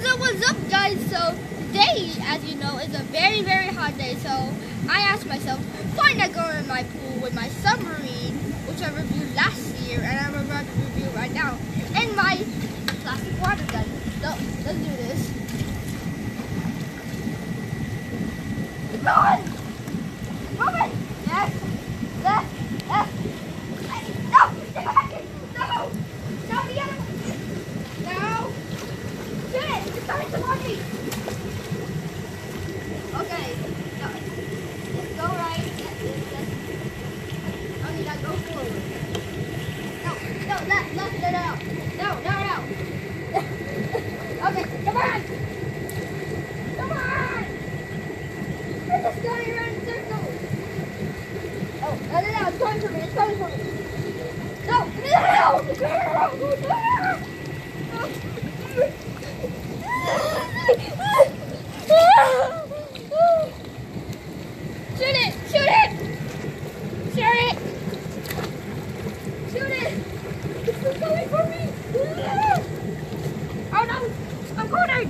What's up, guys? So today, as you know, is a very, very hot day. So I asked myself, why not go in my pool with my submarine, which I reviewed last year, and I'm about to review right now, and my plastic water gun. So let's do this. Keep going! Moving! Yes! Yes! Yes! No! Stay back! No! No, the other one! No! Shoot it! It's coming toward me! Okay. No. Just go right. Okay, now go forward. No, left, no. No. Okay, come on! Come on! It's just going around in circles. Oh, no, it's coming for me, No! Shoot it! This is coming for me! Oh no! I'm cornered!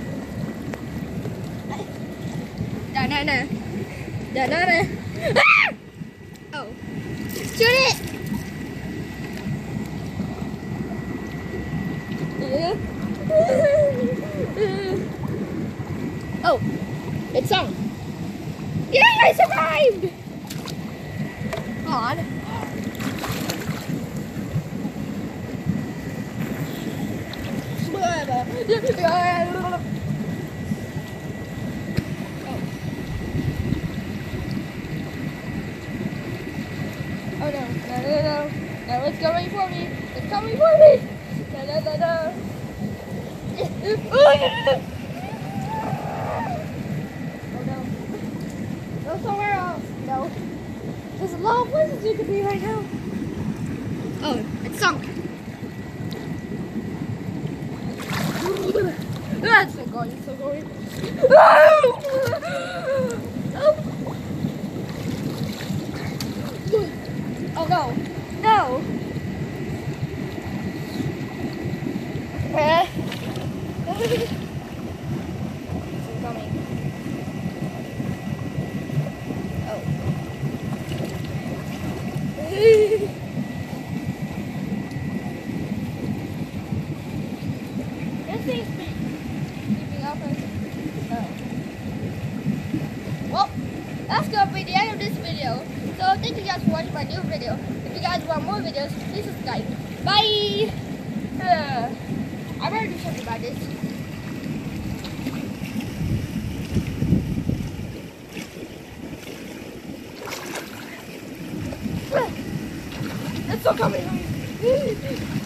Da-na-na. Ah! Oh. Shoot it! Oh. It sunk. Yay! I survived! Hold on. Oh no. No, it's coming for me. No. Oh no. Go somewhere else. No. There's a lot of places you could be right now. Oh, it's sunk. That's still going. Oh no. No. It's coming. Oh. This thing's keeping up. Oh. Well, that's gonna be the end of this video. So thank you guys for watching my new video. If you guys want more videos, please subscribe. Bye! I better do something about this. It's still coming.